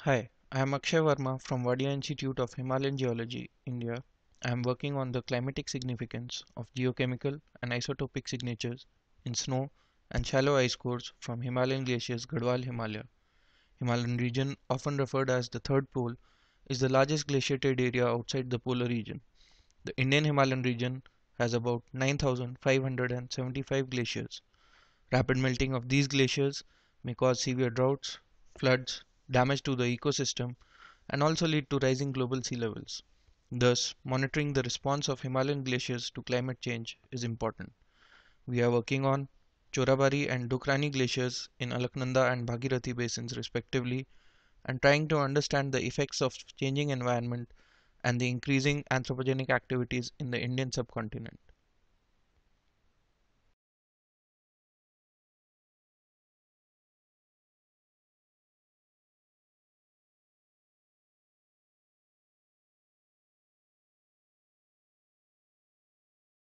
Hi, I am Akshaya Verma from Wadia Institute of Himalayan Geology, India. I am working on the climatic significance of geochemical and isotopic signatures in snow and shallow ice cores from Himalayan glaciers Garhwal Himalaya. Himalayan region, often referred as the third pole, is the largest glaciated area outside the polar region. The Indian Himalayan region has about 9,575 glaciers. Rapid melting of these glaciers may cause severe droughts, floods, damage to the ecosystem, and also lead to rising global sea levels. Thus, monitoring the response of Himalayan glaciers to climate change is important. We are working on Chorabari and Dukrani glaciers in Alaknanda and Bhagirathi basins respectively, and trying to understand the effects of changing environment and the increasing anthropogenic activities in the Indian subcontinent.